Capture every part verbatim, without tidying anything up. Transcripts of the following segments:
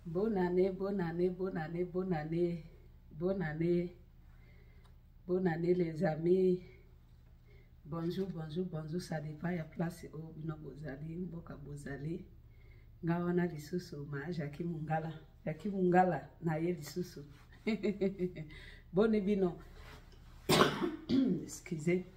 Bonne année, bonne année, bonne année, bonne année, bonne année, bonne année les amis. Bonjour, bonjour, bonjour, ça dépend, il y a place au bino bozali, mboka bozali. Ngawana lisusu, ma Jackie Mungala, Jackie Mungala, na ye lisusu. Bonne bino. Excusez.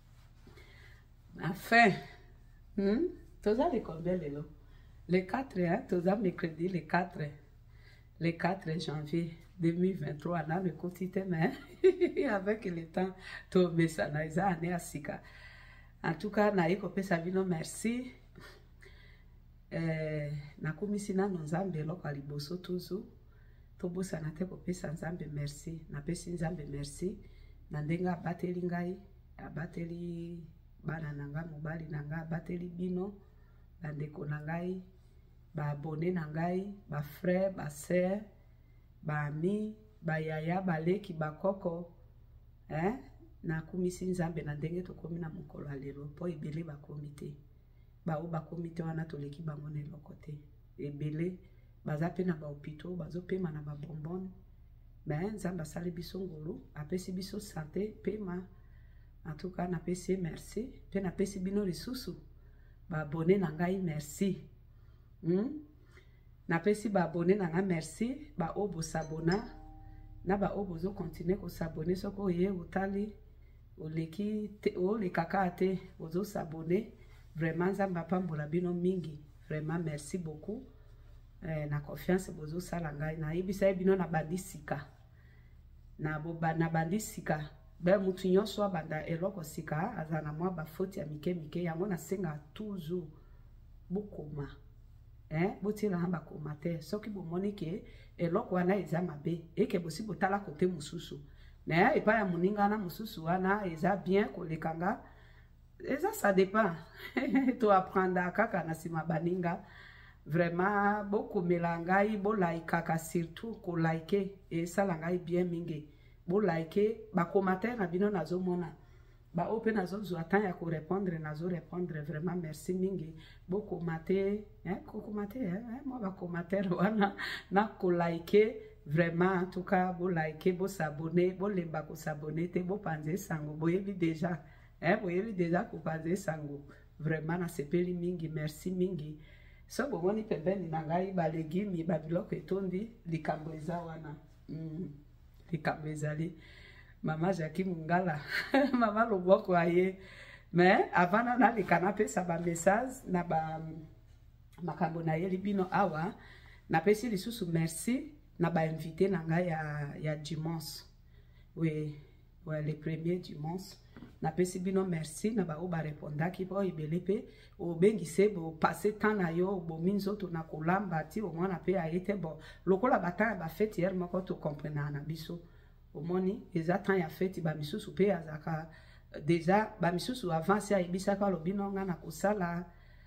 Enfin, hmm? Tous les combien les lots? Le quatre, hein? Tous les mercredi, le quatre. Le quatre janvier deux mille vingt-trois, on a le quotidien, mais avec le temps, tout le ça n'a pas année à Sika. En tout cas, na écopé sa vie, non merci. Na komisi na nzambe loko aliboso toujours. Tobo sa na te kopé sa nzambe merci. Na pesi nzambe merci. Na ndenga bateli ngai, abateli bana nanga mobali nanga, abateli bino, bandeko na ngai. Ba abonné na ngai, ba frère, ba sœur, ba ami, ba yaya, ba leki, ba koko, hein? Na kumisi nzambe na ndenge to komi na mokolo alelo po ebele ba komite. Ba o ba komite wana to leki bango na eloko te. Ebele baza pe na ba hôpitaux, bazo pema na ba bonbon. Mais nzambe asali biso ngolu, apesi biso santé, pema. En tout cas, na pesi merci, pe na pesi bino lisusu. Ba abonné na ngai merci. Hmm? Na pesi ba abonné na nga merci, ba obo s'abona, na ba obo zo continuer ko s'abonner soko ye utali, oleki te o le kaka ate, ozo s'abonner, vraiment zamba pambola bino mingi, vraiment merci beaucoup, eh, na confiance bozo salangai, na ibisa bino na bandisika, na boba na bandisika, be mutu nyonso banda eloko sika, azana mwa ba faute ya mike mike, yango na senga toujours bokoma. Hein, botila hamba komate soki bomoni ke eloko wana eza mabe eke bosi botala kote mususu na epa ya muninga na mususu wana eza bien kolekanga eza ça dépend to apprendre kaka na sima baninga vraiment beaucoup melangai bo like kaka surtout ko like et ça langai bien mingi bo like ba commentaire na bino nazomona ba open nazo zo attend ya ko répondre nazo répondre vraiment merci mingi beaucoup maté hein ko maté hein moi ba commentaire wana na ko like vraiment en tout cas bo like bo s'abonner bo lemba ko s'abonner te bo panze sango bo yebi déjà hein bo yebi déjà ko panze sango vraiment na sepeli mingi merci mingi so bo moni pembeni na ngai ba legimi ba biloko etondi likambo eza wana mm likambo ezali Maman Jackie Mungala, maman Loboko aye. Mais avant na le canapé ça ba message na ba makambo na ye libino awa na pesi lisusu merci na ba invité na nga ya ya dimanche. Oui, ouais le premier dimanche. Na pesi bino merci na ba o ba répondre ki bo ibelepe o bengi se bo passer temps na yo bo minzo to na kolamba ti o mona pe ayete bo lokola bata ba fête hier moko to comprendre na biso. Au moni, les attentes ya fait ba misusu pe azaka déjà ba misusu avant ça ibisa ka lobino nga na kusala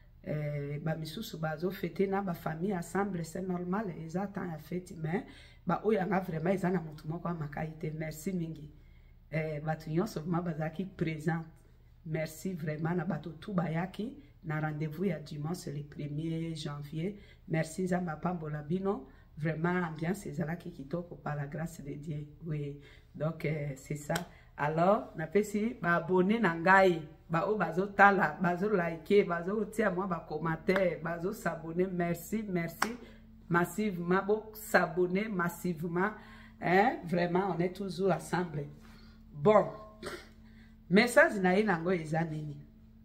eh ba misusu bazo fêter na ba famille ensemble c'est normal les attentes ya fait mais ba oya nga vraiment ezana mutu moko makaite merci mingi eh batu nyonso ma bazaki présent merci vraiment na bato tout bayaki na rendez-vous ya dimanche le premier janvier merci nzamba pambola bino. Vraiment, ambiance est là qui kitoko par la grâce de Dieu. Oui, donc euh, c'est ça. Alors, na pesi ba abonné na ngai, ba o bazo tala, bazo liker, bazo tia moi ba commentaire, bazo s'abonner. Merci, merci massivement, bo s'abonner massivement. Hein, vraiment, on est toujours ensemble. Bon, message na ye nango eza nini.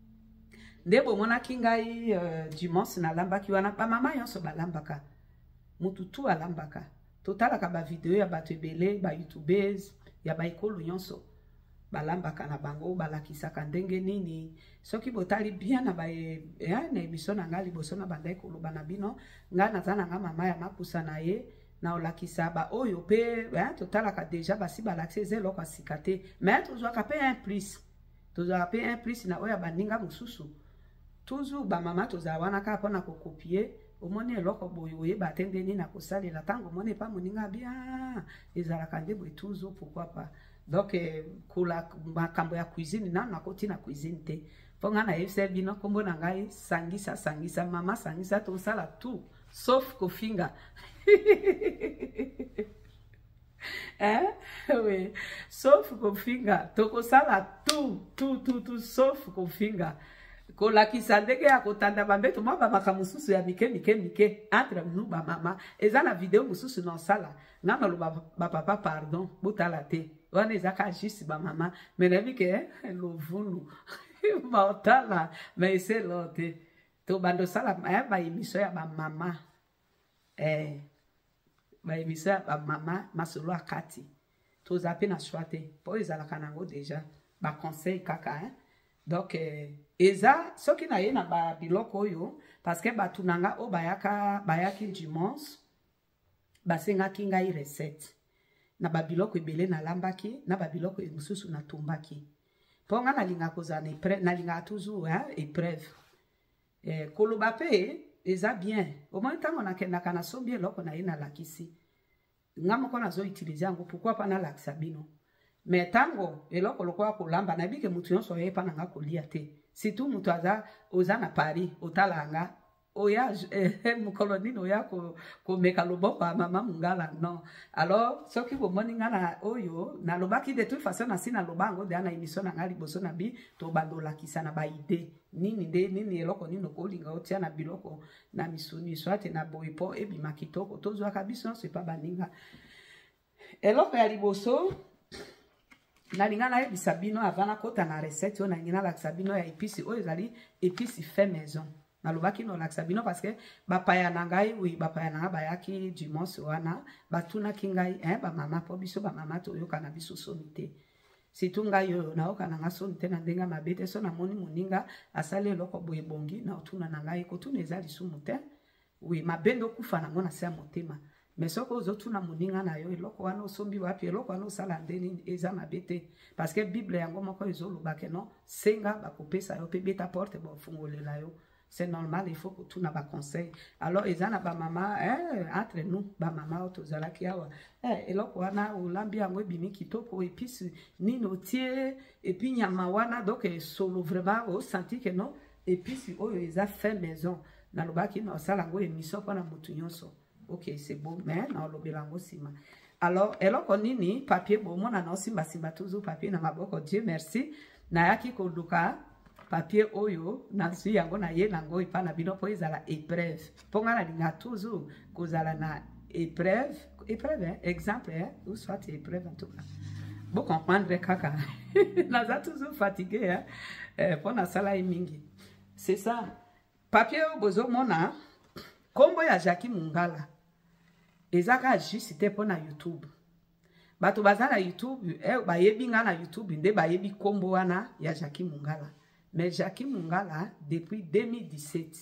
Ndebo mona kingai euh, dimanche na lamba ki wana pa mama yonso ba lambaka. Mututu alambaka totala ka ba video ya bato ebele ba youtubers ya ba ikolo nyonso balambaka na bango balakisaka ndenge nini soki botali bien na ba eh na emission na ngali boso na banda ikolo bana bino nga na tana nga mama ya mapusa na ye na olakisa ba oyo pe eh totala ka déjà basi balakise zelo kwa sikate mais toujours ka pe un plus toujours pe un plus na oya baninga mususu toujours ba mama toza wana ka pona ko copier au moni eloko boyoye batende ni na kosali la tango moni pa moninga bien ezala kande boy toujours pourquoi pas donc eh, kula makambo ya cuisine na na koti na cuisine te mpo nga nayebisa bino kombo na ngai sangisa sangisa mama sangisa tosala tout sauf kofinga hein oui sauf kofinga tokosala tout tout tout tout sauf kofinga kolakisa ndenge ya kotanda bambeto mwa bamaka mosusu ya mike mike mike entre nous bamama eza na video mosusu na osala nga naloba bapapa pardon botala te wana eza ka juste bamama me nayebi ke lovulu baotala me eselo te to bando osala bayemisio ya bamama eh, bayemisio ya bamama masolo ya kati toza mpe na shwa te mpo ezalaka nango deja baconseil kaka hein? Donc eh, eza soki na ye na ba biloko oyo parce que batu nanga o bayaka bayaki dimanche basengaki ngai recette na ba biloko ebele na lambaki na ba biloko mosusu na tumbaki mpo nga nalinga kozala na épreuve nalinga toujours hein épreuve eh, koloba pe eza bien omoi ntango nakendaka na sombi eloko na ye nalakisi nga moko nazoutilize yango pourquoi pa nalakisa bino me tango eloko lokola kolamba na bike mutu nyonso oyepa nanga kolia te surtout mutu aza oza na Paris otalanga oya eh, mukolo nini oya komeka loboko ya mama mungala non alors soki bomoni nga na oyo nalobaki de toute façon nasi naloba yango deya na émission na nga liboso na bi tobandolakisa na baide nini nde nini eloko nini okolinga otia na biloko na misuni swate na boye mpo ebima kitoko tozwaka biso nyonso epa baninga eloko ya liboso nalinga nayebisa bino avant nakota na recette oyo nangi nalakisa bino ya episi oyo ezali episi fait maison nalobaki nolakisa bino parce que bapaya na ngai oui bapaya na ngai bayaki dimanche wana batunaki ngai hein, bamama mpo biso bamama toyoka na biso soni te surtout ngai oyo nayoka na nga soni te na ndenge mabe te so namoni moninga asali eloko boye ebongi na otuna na ngai kotuna eza lisumu te oui mabe nde okufa nango na se ya motema mais soki ozotuna moninga na yo eloko wana osombi wapi eloko wana osala nde nini eza mabe te parce que bible yango moko ezolobake non senga bakopesa yo mpe beta porte bafungolela yo c'est normal il faut kotuna baconseil alors eza na bamama eh, entre nous bamama oyo tozalaki awa eh, eloko wana olambi yango ebimi kitoko episi nini otie epi nyama wana donc solo vraiment osanti ke non episi oyo eza fait maison nalobaki na osala yango émission mpona motu nyonso ok c'est bon mais naolobela yango nsima alors eloko nini papier bomona na osimbasimba toujours papier na maboko dieu merci nayaki koluka papier oyo nazwi yango na ye nango epa na bino mpo ezala épreuve mpo nga nalinga toujours kozala na épreuve épreuve hein? Exemple hein? Ou soit épreuve en tout cas bo comprendre kaka naza toujours fatigué hein? Eh, mpo nasala ye mingi c'est ça papier oyo bozomona kombo ya Jackie Mungala ezaka juste te mpo na YouTube bato baza na YouTube eh, bayebi nga na YouTube nde bayebi kombo wana ya Jackie Mungala mais Jackie Mungala depuis deux mille dix-sept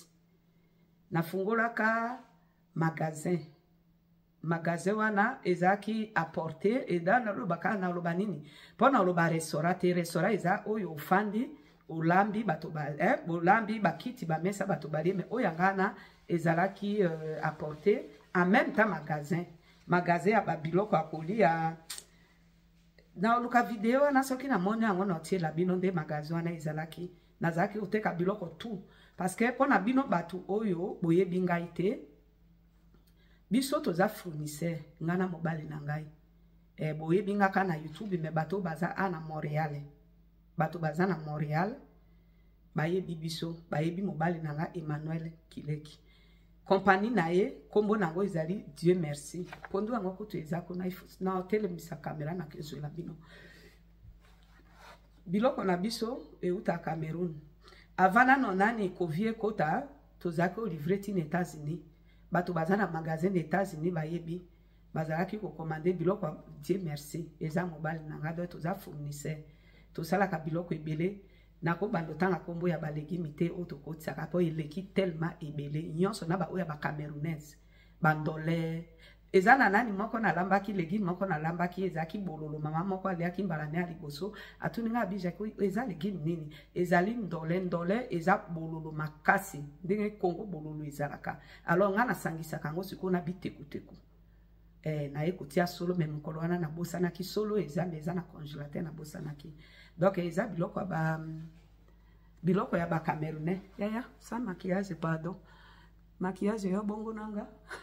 nafungolaka magasin magasin wana ezaki apporter eda nalobaka naloba nini mpo naloba restaurant te restaurant eza oyo ofandi olambi bato ba eh, olambi bakiti bamesa bato balie mais oyo ngana ezalaki euh, apporter en même temps magasin magasin ya babiloko ya kolia na luka video wana soki na moni yango na otiela bino nde magasin wana ezalaki nazalaki koteka biloko tout parce que mpona bino bato oyo boyebi ngai te biso toza fournisseur nga na mobali na ngai eh, boyebi nga ka na YouTube me bato baza a na Montréal bato baza na Montréal bayebi biso bayebi mobali na nga Emmanuel Kileki compagnie na ye kombo nango ezali Dieu merci pondu yango kutu ezako na na telemisa kamera na kezwela bino biloko na biso euta Cameroun avant na nani kovie kota tozako livrer tin États-Unis bato baza na magasin des États-Unis bayebi bazalaki ko commander biloko Dieu merci eza mobali na nga do toza fournisseur tosalaka biloko ebele nako bandotanga kombo ya balegimi te otokotisaka po eleki tellement ebele nyonso na ba oya ba Camerounaise bandole eza na nani moko na lambaki legimi moko na lambaki ezaki bololo mama moko aliaki mbalane ali boso atuninga bija ko eza legimi nini ezali ndole ndole eza bololo makasi ndenge Congo bololo ezalaka alors nga nasangisaka ngo sikona biteku teku eh na ekotia solo même mokolo wana na bosanaki solo eza eza na congélateur na bosanaki donc eza biloko ba biloko ya ba Camerounais. Ya ya, ça maquillage pardon. Maquillage ya bongo nanga.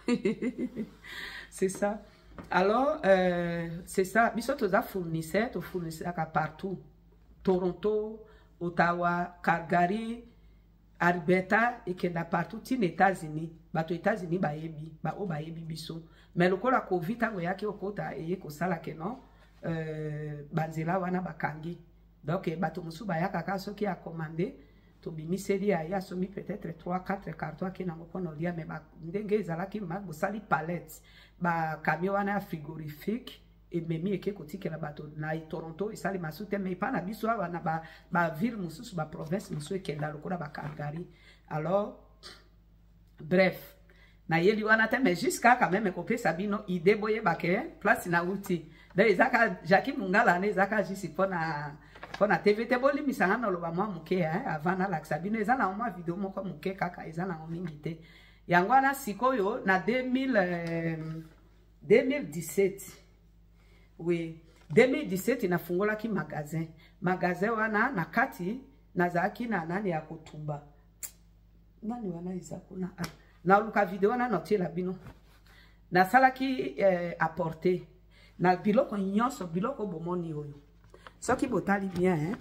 C'est ça. Alors euh, c'est ça, biso toza fournisseur, to fournisseur ka partout. Toronto, Ottawa, Calgary, Alberta et que partout tin États-Unis. Bato États-Unis ba yebi, ba o ba yebi biso. Mais le la Covid tango yaki okota eye ko sala ke non euh banzela wana bakangi. Donc bato musu ba yaka ka soki a commandé to bimiseli ya ya somi peut-être trois quatre cartons ki na ngopono lia mais ba ndenge ezalaki ma bosali palette ba camion wana frigorifique et memi eke kotike la bato na Toronto isali masute mais pas na biso wana ba ba ville mususu ba province musu ekenda lokola ba Calgary. Alors bref na yeli wana te mais jusqu'à quand même kopé sabino idée boye baké place na outil donc ezaka Jackie Mungala ne ezaka jisi pona pona T V T boli misanga no loba mwa muke hein avant na la sabino ezana mwa vidéo moko muke kaka ezana mingi te yango wana sikoyo na deux mille dix-sept. Oui, deux mille dix-sept inafungola ki magasin. Magasin wana na kati nazaki na nani ya kutumba. Nani wana izakuna. Na luka video na notie la bino. Na sala ki eh, apporter. Na biloko nyonso biloko bomoni oyo. Soki botali bien hein.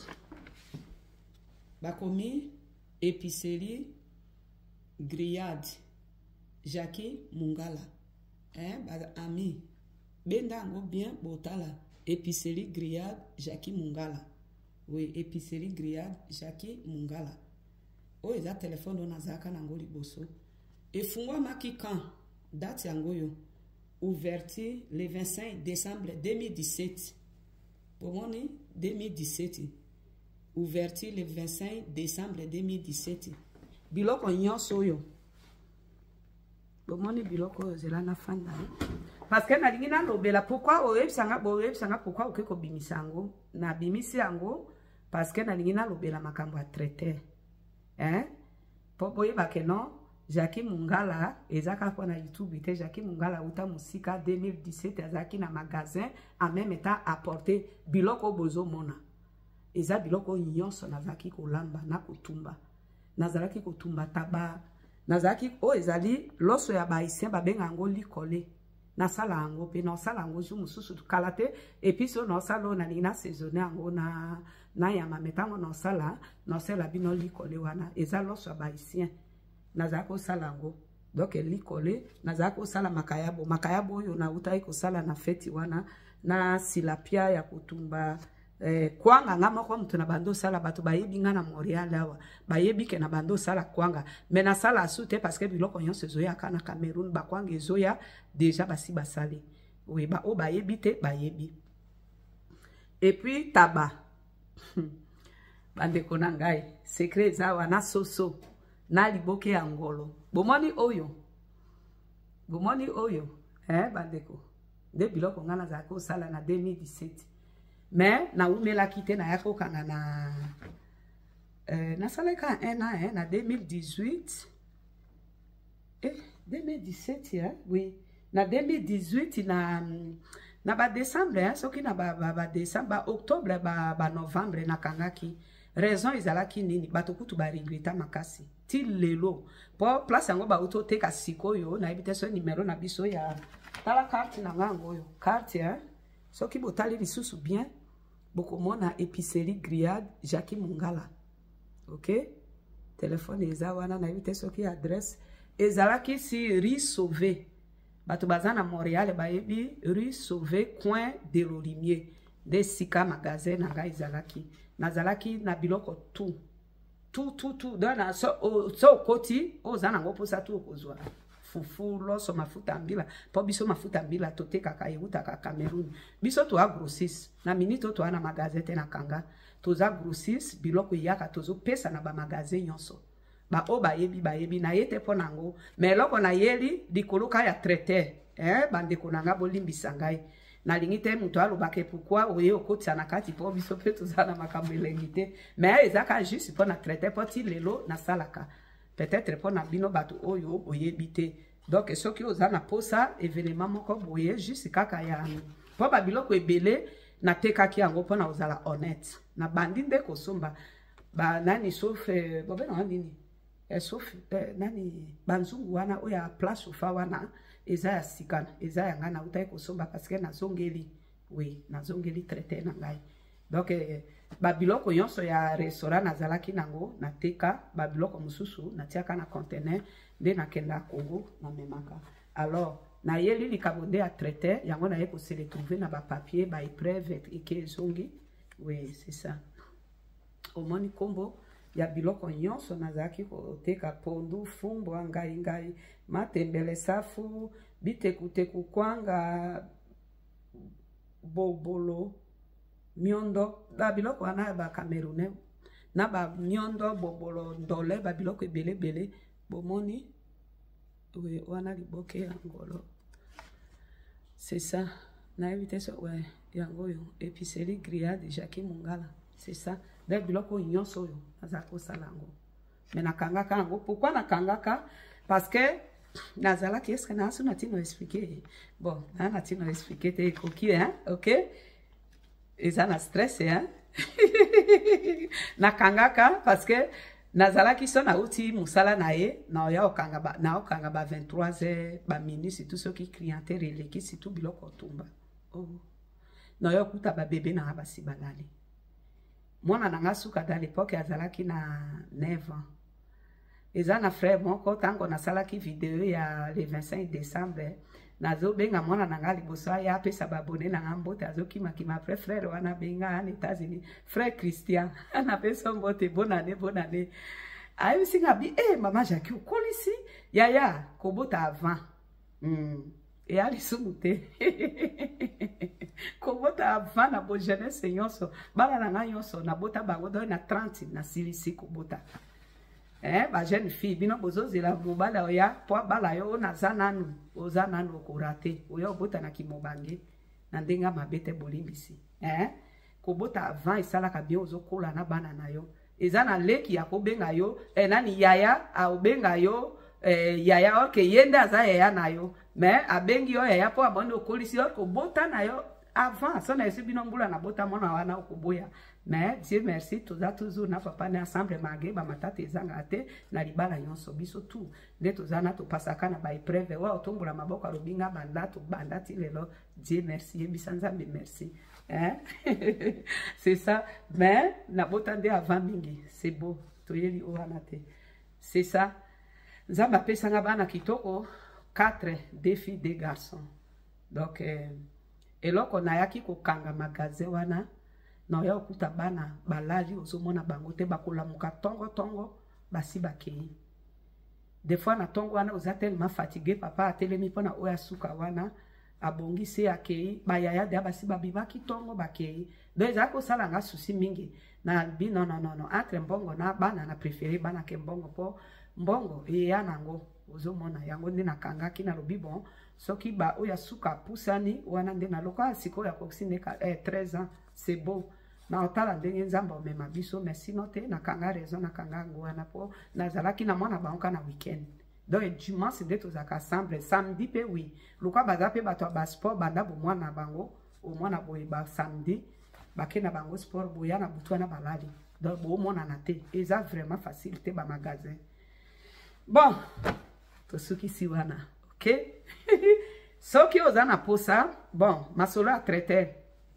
Bakomi épicerie grillade Jackie Mungala. Hein, ba ami. Benda ngo bien botala épicerie grillade Jackie Mungala. Oui, épicerie grillade Jackie Mungala. O eza téléphone on azaka nango liboso. Et fungwa maki quand date yango yo. Ouverture le vingt-cinq décembre deux mille dix-sept. Pomoni deux mille dix-sept. Ouverture le vingt-cinq décembre deux mille dix-sept. Biloko nyonso yo. Pomoni biloko zela na fanda. Parce que na lingina lobela pourquoi o ebsanga bo ebsanga pourquoi okeko bimisango na bimisi yango parce que na lingina lobela makambo a traiter. Hein? Popo yeba ke non Jackie Mungala ezaka kwa na YouTube te Jackie Mungala uta musika deux mille dix-sept azaki na magasin en même temps apporter biloko bozo mona. Eza biloko nyonso nazaki kolamba na kutumba. Nazalaki kutumba taba. Nazaki o ezali loso ya baisien babenga ngo likole. Na sala ango pe na sala ango ju mususu kalate et puis so na sala na nina saisonné ango na na ya mametango na sala na sala bino likole wana eza loso ya baisien. Nazako sala ango donc likole nazako sala makayabo makayabo oyo na utai ko sala na feti wana na silapia ya kutumba eh, kwanga ngama kwa mtu na bando sala bato bayebi nga na Montréal awa bayebi ke na bando sala kwanga mais na sala asute parce que biloko nyonso zoya kana Cameroun ba kwanga ezoya déjà basi basali oui ba o bayebi te bayebi et puis taba bande kona ngai secret za wana soso na liboke ya ngolo bomoni oyo bomoni oyo eh bandeko de biloko ngana za ko sala na deux mille dix-sept mais na umela kite na yako kanga na euh na sala ka un an hein, na deux mille dix-huit eh deux mille dix-sept hein oui na deux mille dix-huit na na ba décembre hein soki na ba ba, ba décembre ba octobre ba ba novembre na kangaki raison izalaki nini bato kutu ba regreta makasi ti lelo po place yango ba uto teka sikoyo na ebite so numéro na biso ya tala carte na ngango yo carte hein soki botali lisusu bien bokomona épicerie grillade Jackie Mungala. OK? Téléphone eza wana na ebite soki adresse ezalaki si Rue Sauvé. Bato bazana Montréal ba yebi Rue Sauvé coin de l'Olimier. De sika magasin na ga ezalaki. Nazalaki na biloko tout. Tout tout tout dona so o, so koti ozana ngo posa tout kozwa. Fufu loso mafuta mbila po biso mafuta mbila toteka ka yuta ka Cameroun biso to agrossis na minito to ana magazete na kanga to za grossis biloko yaka tozo pesa na ba magazin nyonso ba o ba yebi ba yebi na yete po nango mais loko na yeli dikoloka ya traiter eh bande konanga bolimbisa ngai na lingite muto alobake pourquoi oye okotsa na kati po biso pe to za na makambo elengite mais ezaka juste po na traiter po ti lelo na salaka. Peut-être pour na bino bato oyo oyebite donc soki ozana posa événement moko boye juste kaka ya po ba biloko ebele na tekaki yango pona ozala honnête na bandi nde kosomba ba nani sauf eh, bobe na nini eh, sauf eh, nani banzungu wana oya place ufa wana eza ya sikana eza ya ngana utai kosomba parce que nazongeli oui nazongeli traité na ngai donc eh, babiloko nyonso ya restaurant nazalaki nango nateka babiloko mosusu natiaka na conteneur nde nakenda Congo na memaka alors na yeli likabo nde ya traité yango na ye ko se retrouver na ba papier ba épreuve eke zongi oui c'est ça omoni kombo ya biloko nyonso nazalaki koteka pondu fumbu ngai ngai matembele safu bitekuteku kwanga bobolo miondo ba biloko wana ba Camerounais na ba miondo bobolo ndole ba biloko ebele bele bomoni oui wana liboke ya ngolo c'est ça na éviter ça ouais yango yo épicerie grillade de Jackie Mungala c'est ça des biloko nyonso yo azako salango mais nakangaka yango pourquoi nakangaka parce que nazala qui est-ce que na suna tino expliquer bon na tino expliquer te koki hein OK et ça na stress hein nakangaka parce que nazala qui sont na uti musala na ye na ya okanga ba na okanga ba vingt-trois heures ba minutes tout ce qui clientèle releki surtout biloko tumba oh na ya kuta ba bébé na ba sibalali mwana nanga suka dans l'époque azalaki na neuf ans eza na frère moko tango na salaki vidéo ya le vingt-cinq décembre nazo benga mwana nanga liboso ya apesa babone na mbote azokima kima après frère wana benga en États-Unis frère Christian na pesa mbote bonne année bonne année ayo singa bi eh maman Jackie ukolisi ya ya kobota avant mm et ali sumute kobota avant na bo jeunesse nyonso bala na nyonso na bota bango do na trente na silisi kobota eh ba jeune fille bino bozozela mobala oya po bala yo na zananu ozananu ko raté oya bota na kimobange na ndenga mabete bolimbisi eh kobota avant isala ka bien ozokola na bana na yo ezana leki ya kobenga yo eh nani yaya a obenga yo eh yaya oke yenda za yaya na yo mais abengi yo yaya po abondo okolisi yo kobota na yo avant ça na esi bino mbula na bota mona wana okoboya mais Dieu merci tout ça toujours na papa na ensemble magé ba matata ezanga te na libala nyonso biso tout nde tozana to pasaka na ba épreuve wa otombola maboko robinga banda to banda ti lelo Dieu merci ebisanza me merci hein c'est ça mais na bota nde avant mingi c'est beau to yeli o wana te c'est ça nzamba pesanga bana kitoko quatre deux filles deux garçons donc euh, eloko na yaki ko kanga magasin wana na ya okuta bana balali ozomona bango te bakolamuka tongo tongo basi bakei des fois na tongo wana oza tellement fatigué papa atelemi pona oya suka wana abongi se akei bayaya de basi babimaki tongo bakei donc eza kosala nga susi mingi na bi non non non entre mbongo na bana na préféré bana ke mbongo po mbongo eya nango ozomona yango nde nakangaki na lobi bon soki ba oya suka pusani wana nde na loka siko ya koksine ka eh, treize ans c'est beau na otala ndenge nzamba omema biso mais sinon te nakanga raison nakanga ngo wana po nazalaki na mwana banka na weekend donc dimanche nde tozaka ensemble samedi pe oui loka baza pe bato ba sport banda bo mwana bango o mwana boye ba samedi bakena bango sport boya na butwana balali donc bo mona na te eza vraiment facile te ba magasin bon to suki si wana ok soki ozana posa bon masolo a traiter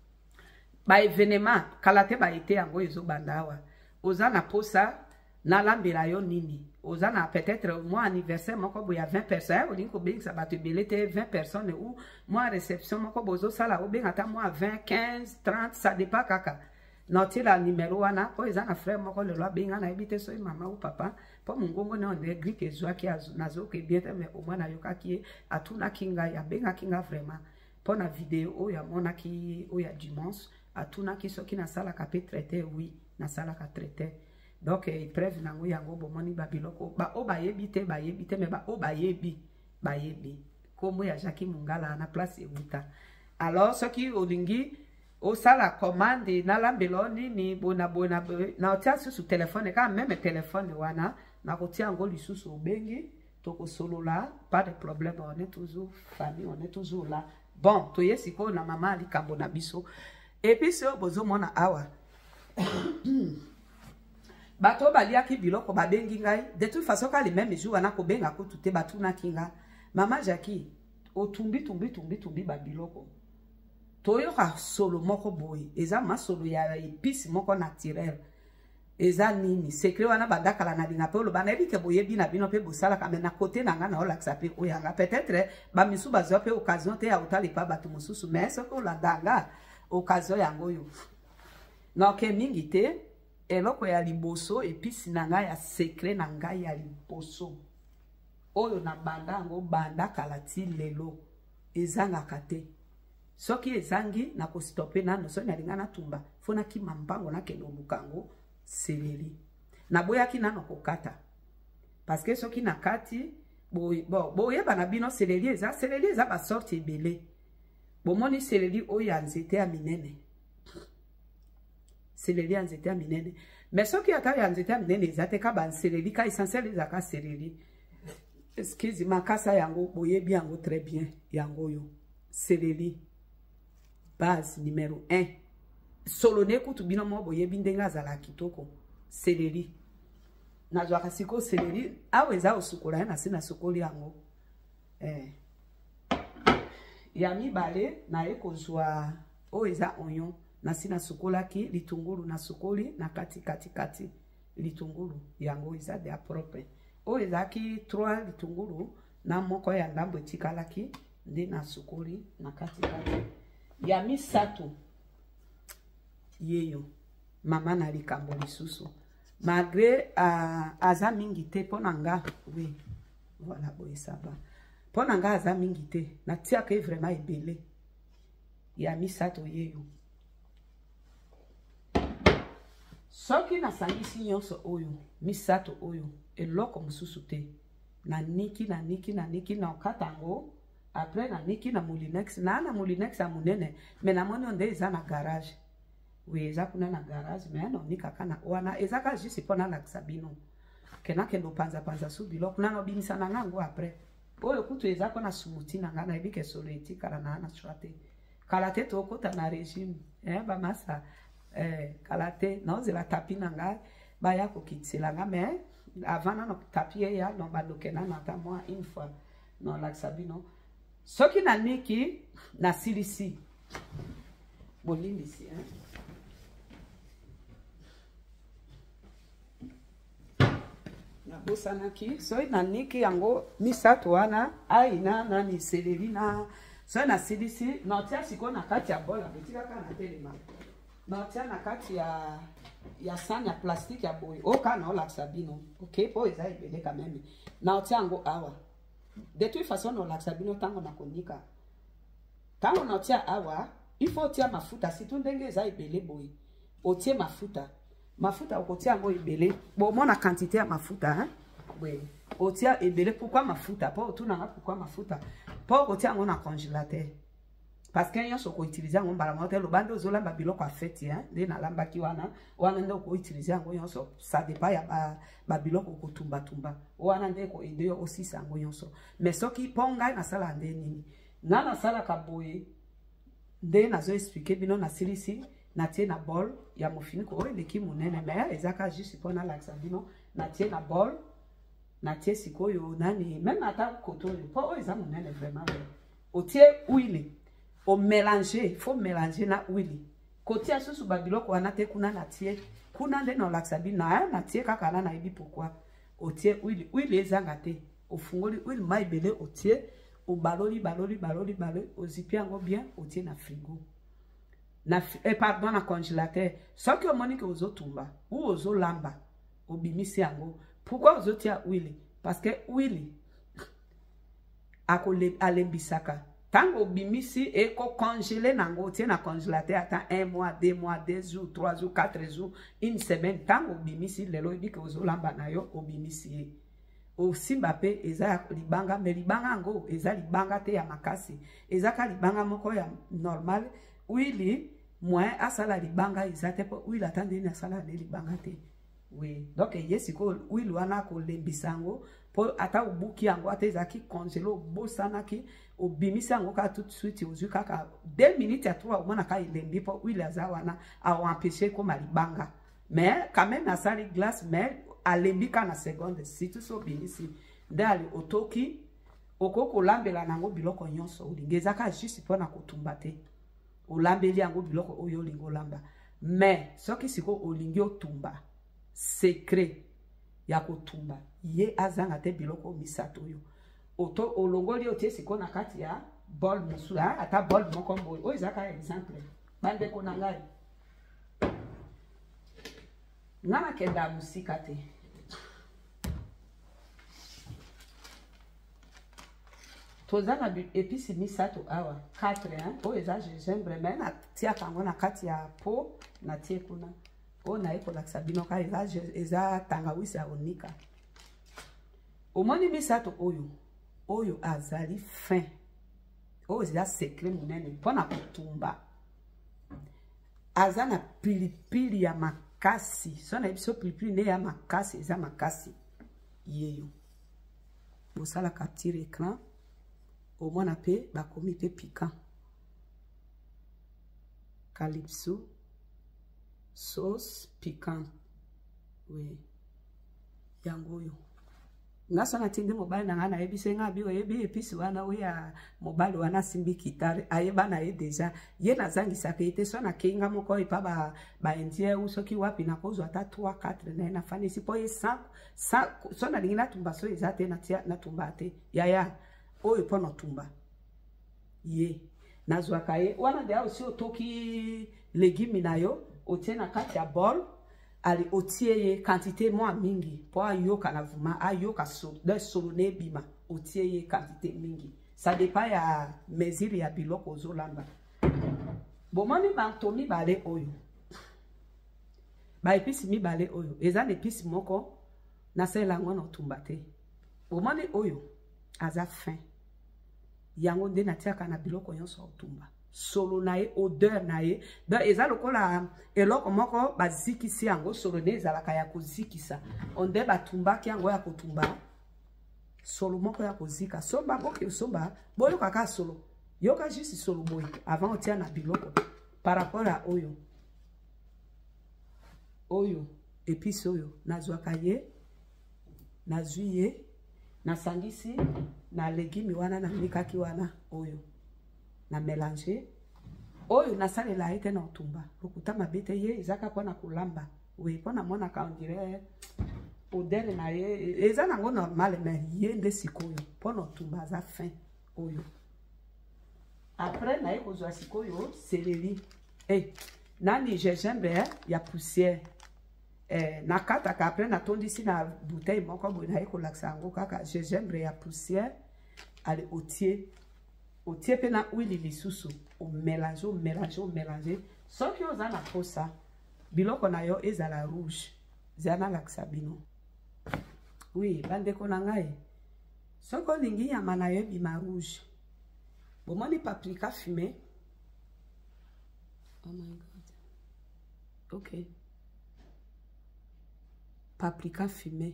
ba événement kalate ba été yango ezo bandawa ozana posa na lambela yo nini ozana peut-être moi anniversaire moko boya vingt personnes olinko bengisa bato belete vingt personnes ou moi réception moko bozo sala obengata moi vingt quinze trente ça dépend kaka noti la numéro wana po ezana frère moko le loi benga na ebite so mama ou papa po mungongo na on grique ezwa ki nazo ke bien mais au moins na yoka ki atuna kinga ya benga kinga vraiment po na vidéo ya mona ki o ya dimanche atuna ki soki na sala ka pe traiter oui na sala ka traiter donc épreuve nango yango bomoni ba biloko ba o ba yebite ba yebite mais ba o ba yebi ba yebi kombo ya Jackie Mungala na place ebuta alors soki olingi o sala commande na lambelo nini bona bona na otia sur téléphone ka même téléphone wana na kotia ngo lisusu obengi to ko solola pas de problème on est toujours famille on est toujours là bon to yesiko na mama ali kambo na biso et puis so bozo mona awa bato baliaki biloko babengi ngai de toute façon ka le même jour wana kobenga ko tute batunaki nga mama Jackie otumbi tumbi tumbi tumbi babiloko toyoka solo moko boye eza masolo ya épice moko naturel eza nini secret wana badakala na linga pe oloba na ebike boyebi na bino pe bosala ka na côté na nga na olakisa pe oyanga peut-être ba misu bazwa pe occasion te ya otali pa bato mosusu mais ce que olandanga occasion yango yo noke mingi te eloko ya liboso épice na nga ya secret na nga ya liboso oyo na banda yango banda kalati lelo ezangaka te soki ezangi na kostope nano so na linga na tumba fona ki mambango na kendo bukango seleri na boyaki nano kokata parce que soki na kati boye bo boyeba na bino seleri eza seleri eza ba sorte ebele bomoni seleri oyo ya nzete ya minene seleri ya nzete ya minene mais soki ata ya nzete ya minene eza te ka ba seleri ka essentiel eza ka seleri excuse makasa yango boyebi yango très bien yango yo seleri base numéro un solone kutu bino mo boyebi ndenga zala kitoko seleri na jwa kasiko seleri aweza osukola na sina sokoli yango eh ya mibale na ekozwa oeza onyon na sina sukola ki litunguru na sukoli na kati kati kati litunguru yango eza de propre oeza ki trois litunguru na moko ya ndambo tikalaki nde na sukoli na kati kati ya misato yeyo mama na likambo lisusu malgré uh, aza mingi te pona nga oui voilà boye ça va pona nga aza mingi te na tiaka vraiment ebele ya misato yeyo soki nasangisi nyonso oyo misato oyo eloko mosusu te na niki na niki na niki na okatango après na niki na molinex na na molinex ya munene mais na moni onde eza na garage oui eza kuna na garage mais non nika kana wana eza ka juste pona la sabino kena kendo panza panza su biloko na no bimisa na ngango après oyo kutu eza kona sumuti na ngana ebike soleti kala na na chwate kala te to kota na régime eh ba masa eh kala te no zela tapi na nga ba ya ko kitsela nga mais avant na no tapi ya no ba lokena na ta moi une fois non la sabino soki na niki na silisi bolindi si hein na bosanaki so na niki yango misato wana aina na ni seleri na so na silisi na tia siko na kati ya bola betika kana telema na tia na kati ya ya sani ya plastique ya boy oka na ola sabino okay po eza ibele quand même na tia yango awa de toute façon on laksa bino tango na konika tango na tia awa il faut tia mafuta si tundenge eza ibele boy otie mafuta mafuta okotia ngo ibele bo mona quantité ya mafuta hein oui otia ibele pourquoi mafuta po tuna nga pourquoi mafuta po okotia ngo na congélateur parce que yonso ko utiliser ngo mbala motel bando zolamba biloko afeti hein de na lamba ki wana wana ndo ko utiliser ngo yonso ça dépend ya ba, ba biloko ko tumba tumba wana nde ko ide yo aussi sango yonso mais soki ponga na sala nde nini na na sala ka boye nde na zo expliquer bino na silisi na tie na bol ya mofiniko oyo leki munene mais ezaka juste pona laksa bino na tie na bol na tie sikoyo nani même ata kotoyo po oyo eza munene vraiment o tie huile o mélanger faut mélanger na huile kotia susu babiloko wana te kuna na tie kuna nde no laksa bino na tie kaka na na ibi pourquoi o tie huile huile ezanga te o fungoli huile mai bele o tie o baloli baloli baloli baloli o zipi yango bien o tie na frigo na eh, pardon na congélateur soki omoni ke ozotumba ou ozolamba obimisi yango pourquoi ozotia huile parce que huile akole alembisaka tango obimisi e ko congeler nango tie na congélateur ata un mois deux mois deux jours trois jours quatre jours une semaine tango obimisi lelo ebi ke ozolamba na yo obimisi o simba pe eza libanga mais libanga ngo eza libanga te ya makasi eza ka libanga moko ya normal huile moi asala libanga izate po huile atande na sala ne libanga te oui donc yesi ko huile wana ko lembisango po ata ubuki yango atezaki congelo bosanaki obimisa yango ka tout de suite ozuka ka deux minutes à trois omona ka ilembi po huile aza wana a empêcher ko malibanga mais quand même na sali glace mais alembika na seconde si tout so binisi ndali otoki okoko lambela nango biloko nyonso olingi ezaka juste pona kotumba te olambeli yango biloko oyo olingi olamba mais soki siko olingi otumba secret ya kotumba ye azanga te biloko misato oyo oto olongoli otie siko na kati ya bol mosu ata bol moko boye oyo ezaka exemple bandeko na ngai ngana kenda musika te toza na épice misato awa quatre hein oyo eza gingembre mais na tia kango na kati ya po na tie kuna o na ekolakisa bino ka eza eza tangawisi ya onika omoni misato oyo oyo azali fin oyo eza secret monene mpona kotumba aza na pilipili ya makasi so na biso pilipili ne ya makasi eza makasi yeyo bosala capture écran omona pe bakomi pe piquant calypso sauce piquant oui yango yo ngaso na tindi mobali na ngana yebise ngabi oyebi episi wana oya mobali wana simbi kitare ayeba na ye deja ye nazangisa ke ite so na kinga moko epa ba ba indie usoki wapi na kozo ata trois quatre na na fani si po ye cinq so na lingina tumba so ezate na tia na tumba te ya ya oyo po no tumba ye nazwaka ye wana de aussi otoki légumes na yo otie na kati ya bol ali otie ye quantité mo mingi po ayoka na vuma ayoka so de solo ne bima otie ye quantité mingi ça dépend ya mesure ya biloko ozolamba bomoni banto mibale oyo ba épice mibale oyo eza na épice moko na sela ngona otumba te bomoni oyo aza fin yango nde natiaka na biloko nyonso otumba solo na ye odeur na ye donc eza lokola eloko moko bazikisi yango solo nde ezalaka ya kozikisa onde batumbaki yango ya kotumba solo moko ya kozika somba boke somba boyoka ka solo yoka juste solo boye avant otia na biloko par rapport à oyo oyo épice oyo nazwaka ye nazwi ye nasangisi na légumes wana na mikaki wana oyo na mélanger oyo nasalela ete na otumba lokuta mabete ye ezaka pona kulamba we pona mona ka on dirait odeur na ye eza nango normal mais ye nde sikoyo pona otumba za fin oyo après na ye kozwa sikoyo céleri eh nani gingembre ya poussière eh nakataka après natondisi na bouteille moko boye na ye kolakisa yango kaka gingembre ya poussière ale otie otie pe na huile lisusu o mélanger o mélanger o mélanger soki oza na posa biloko na yo ezala rouge zana lakisa bino oui bandeko na ngai soko lingi nyama na yo bima rouge bomoni paprika fumé oh my god ok paprika fumé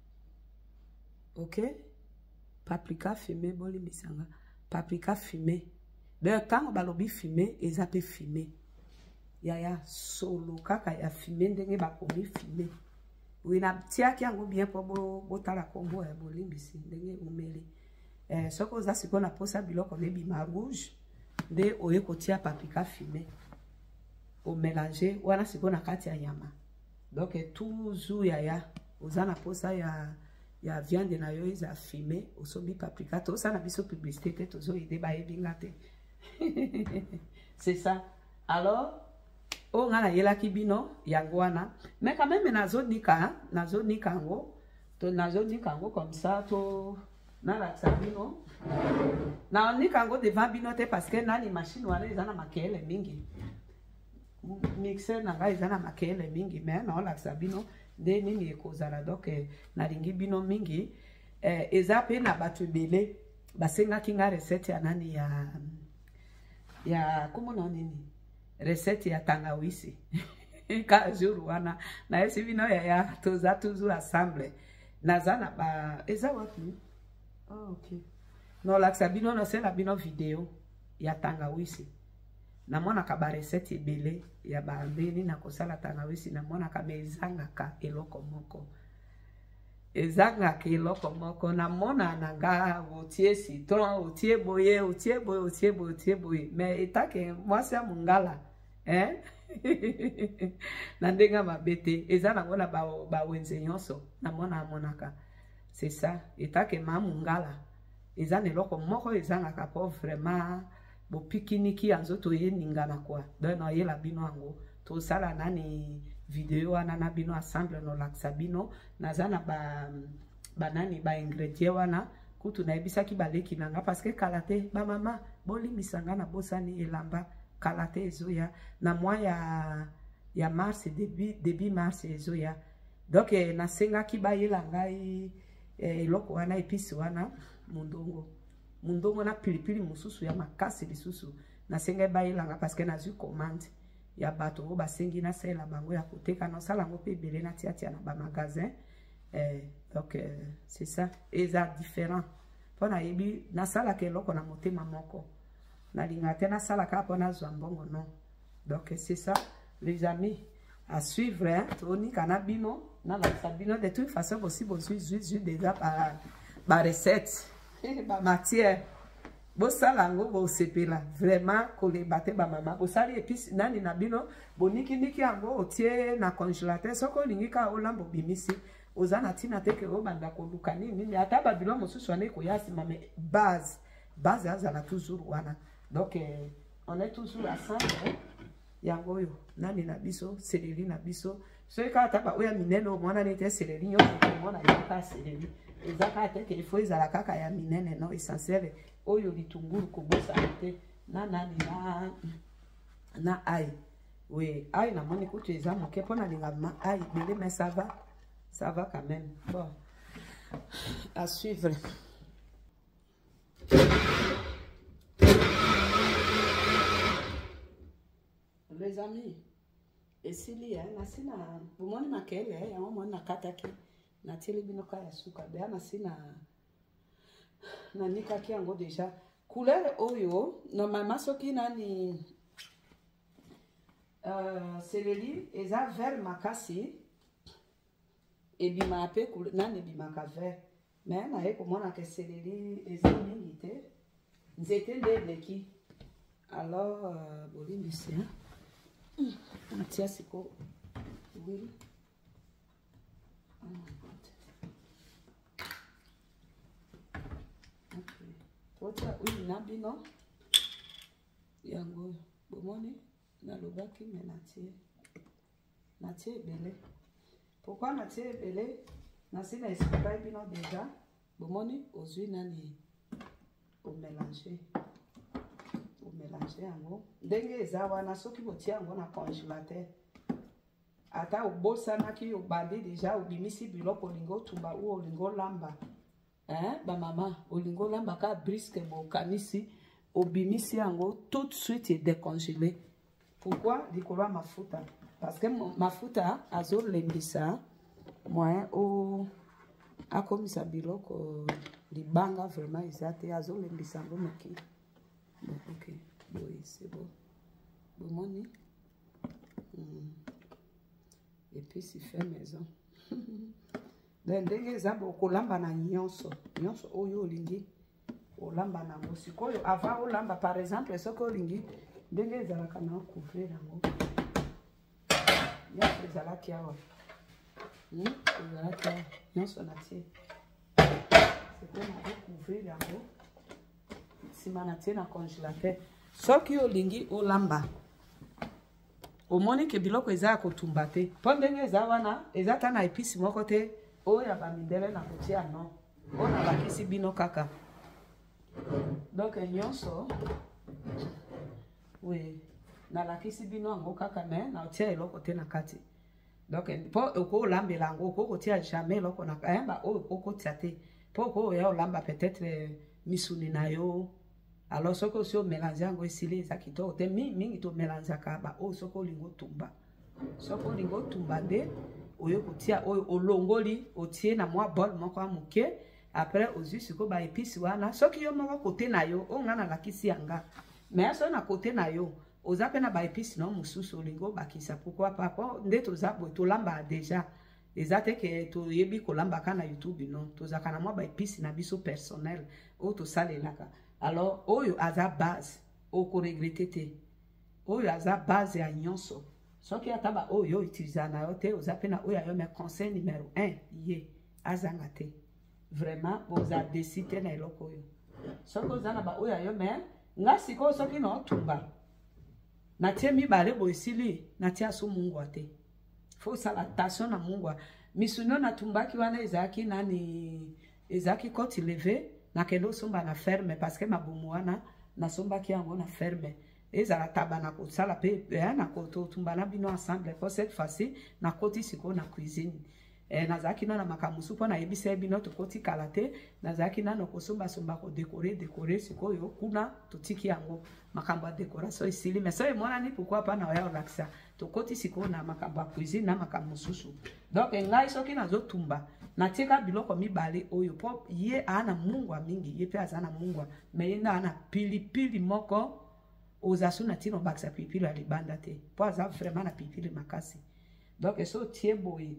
ok paprika fumé boli misanga paprika fumé d'ailleurs quand balobi fumé eza pe fumé ya ya solo kaka ya fumé ndenge bakomi fumé oui na tiaki yango bien po bo botala kombo ya bolimbisi ndenge umeli eh soko za siko na posa biloko ne bima rouge nde oye kotia paprika fumé o mélanger wana siko na kati ya nyama donc toujours ya ya ozana posa ya ya viande na yo eza fumé osobi paprika to ça na biso publicité te tozo ide ba yebinga te c'est ça alors o ngana yelaki bino yango wana mais quand même nazo nika nazo nika ngo to nazo nika ngo comme ça to na la sabino na nika ngo devant bino te parce que nani machine wana eza na makele mingi mixer na ngai eza na makele mingi mais na la sabino de nini ekozala donc nalingi bino mingi eh, eza pe na bato ebele basengaki nga recette ya nani ya ya komona nini recette ya tangawisi ka jour wana na esi bino ya ya toza toujours ensemble naza na ba eza wapi oh ok no lakisa bino no sela bino video ya tangawisi na mona ka ba recette ebele ya ba ndeni na kosala tanawisi na mona ka mezanga ka eloko moko ezanga ka eloko moko na mona na nga otie citron otie boye otie boye otie boye otie boye mais etake mwasi ya mongala hein na ndenga mabete eza na ngona ba ba wenze nyonso na mona monaka c'est ça etake ma mongala eza na eloko moko ezanga ka po vraiment bo pikiniki anzoto ye ningana kwa donc na yela bino yango to sala nani video wana na bino ensemble no laksa bino nazana ba banani ba ingredient wana kutu na ebisaki baleki nanga parce que kalate ba mama boli misanga na bosani elamba kalate ezoya na mois ya ya mars début début mars ezoya donc eh, na senga ki ba yela ngai eh, eloko wana episi wana mundongo mundongo na pilipili mususu ya makasi lisusu na senga ba yela nga parce que na zu commande ya bato ngo basengi na sela bango ya koteka na sala ngo pe belé na tiatia na ba magasin eh donc euh, c'est ça et ça différent pona yebi na sala ke loko na motema moko na lingate na sala ka pona zwambongo non donc c'est ça les amis à suivre hein toni kana bino na la sabino de toute façon possible aussi juste déjà par ba recette ba matière bo sala ngo bo sepela vraiment ko le bate ba mama bo sali épice nani na bino boniki niki yango otie na congélateur soko lingika olambo bimisi ozana tina teke o banda ko lukani nini ata ba bilo mosusu ane ko yasi mame base base azala toujours wana donc eh, on est toujours ensemble hein? Yango yo nani na biso céleri na biso so ka ata ba oya minene o mwana nete céleri yo ko mwana ya céleri ezaka teke il faut ezala kaka ya minene no essentiel oyo litunguru kobosa te na nani na na ai oui ai na moni kutu eza moke pona linga ma ai bele mais ça va ça va quand même bon à suivre les amis et s'il y a na sina vous moni makele ya moni na kataki na tele binoka ya suka bia na sina na nika ki yango déjà couleur oyo normalement soki nani euh céleri eza vert makasi et bima pe nani bima ka vert mais na eko mona ke céleri eza mingi te nzete ndeki alors euh, bolindi c'est hein atia siko oui Ocha oui na bino yango bomoni na lobaki me natie natie belé pourquoi natie belé na sina expliquer bino déjà bomoni ozui nani au mélanger au mélanger yango ndenge eza wana soki botia yango na congélateur ata obosana ki obandi déjà obimisi biloko lingo tumba ou olingo lamba hein ba mama olingo lamba ka brisque bo kanisi obimisi yango tout de suite et décongelé pourquoi dikolo mafuta parce que mafuta azor lembisa moyen o akomisa biloko libanga vraiment ezate azor lembisa ngo maki bon ok oui c'est bon bon moni mm. Et puis c'est fait maison ndenge eza bokolamba na nyonso nyonso oyo olingi olamba nango sikoyo avant olamba par exemple soki olingi ndenge ezalaka na couvrir yango nyonso ezalaki awa ezalaki awa nyonso natie sikoyo na couvrir yango nsima natie na congélateur soki olingi olamba omoni ke biloko eza ya kotumba te mpo ndenge eza wana eza ta na episi moko te oyo ya bamindele na kotia non oyo nalakisi bino kaka donc nyonso oui nalakisi bino yango kaka me naotia eloko te na kati donc mpo okolambela yango okokotia jamais eloko na kayamba oyo okotia te mpo okoya olamba peut-être misuni na yo alors soki osi omélange yango esili eza kitoko te mingi tomélangeaka ba oyo soki olingi otumba soki olingi otumba nde oyo kotia oyo olongoli otie na mwa bol moko ya moke après ozwi sikoyo baepisi wana soki yo moko kote na yo oyo nga nalakisi yanga mais so na kote na yo oza pe na ba épice non mususu olingo bakisa pourquoi pas po nde toza boye tolamba déjà eza te ke toyebi kolamba ka na YouTube non tozaka na mwa ba épice na biso personnel oyo tosalelaka alors oyo aza base okoregrete te oyo aza base ya nyonso soki ata ba oyo utiliza na yo te oza pe na oyo ayo me conseil numéro un ye azanga te vraiment boza décide na eloko oyo soki oza na ba oyo ayo me nga sikoyo soki na otumba natie mibale boye esili natia so mungwa te fo osala attention na mungwa misuno natumbaki wana ezalaki nani ezalaki koti leve nakende osomba na ferme parce que mabomu wana nasombaki yango na ferme ezala taba na kosala pe na kotumba na bino ensemble pour cette fois-ci na koti sikoyo na cuisine eh, nazalaki nano makamusu mpo nayebisa bino tokoti kala te nazalaki nano kosombasomba kodekore dekore sikoyo kuna totiki yango makambo ya decoration esili mais so emonani pourquoi pas na oya olakisa tokoti sikoyo na makambo ya cuisine na makambo mosusu donc ngai soki nazotumba natika biloko mibale oyo mpo ye ana mungwa mingi ye mpe aza na mungwa mais ye nde ana pilipili moko ozasu na ntina obakisa pilipili ya libanda te mpo aza vraiment na pilipili makasi donc so tie boye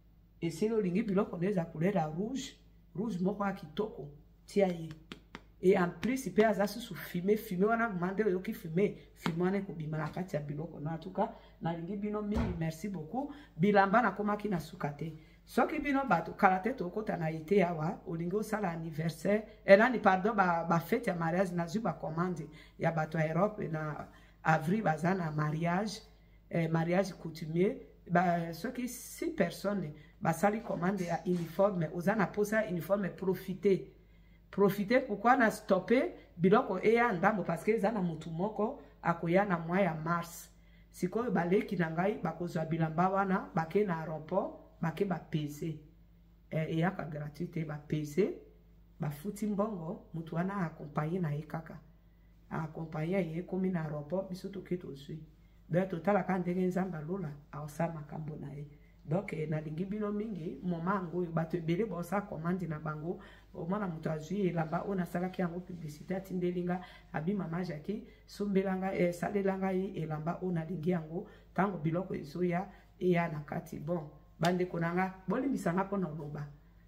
esili olingi biloko nde eza couleur ya rouge rouge moko ya kitoko tia ye et en plus mpe aza susu fume fume wana mande oyoki fume fume wana ekobima na kati ya biloko no en tout cas nalingi bino mingi merci beaucoup bilamba nakomaki na suka te soki bino bato kala te tokota na ete awa olingi osala anniversaire enani pardon bafete ya mariage nazwi bacommande ya bato ya Europe na avril baza na mariage eh, mariage coutumier ba soki six personnes basali commande ya uniforme oza na posa ya uniforme profiter profiter pourquoi na stopper biloko eya ndambo parce que eza na mutu moko akoya na mwa ya mars sikoyo baleki na ngai bakozwa bilamba wana bake na aéroport bake bapese eh, eyaka gratuite bapese bafuti mbongo mutu wana akompanye na ye kaka akompanye ye komi na aéroport biso toke tozwi donc totalaka ndenge nzambe alola aosala makambo na ye donc eh, nalingi bino mingi moma yango oyo bato ebele baosala commande na bango omona moto azwi elamba oyo nasalaki yango publicité atindelinga abi mama Jackie sombelanga esalelanga ye elamba oyo nalingi yango ntango biloko ezoya eya na kati bon bandeko nanga bolimbisanga mpo na oloba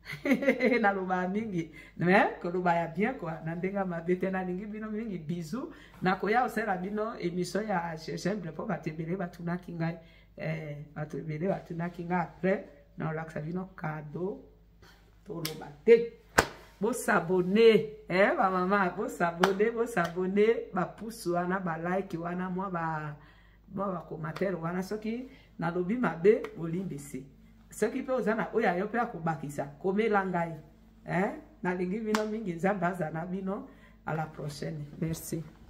naloba mingi mais koloba ya bien quoi na ndenge mabe te nalingi bino mingi bizu nakoya osala bino émission ya j'aime mpo bato ebele batunaki ngai eh, bato ebele batunaki ngai après naolakisa bino kado toloba te bosabone eh, bamama bosabone bosabone bapusu wana balike wana mwa bakomatere wana soki nalobi mabe bolimbisi soki mpe oza na oyo ayo mpe akobakisa komela ngai eh? nalingi bino mingi nzambe aza na bino à la prochaine merci.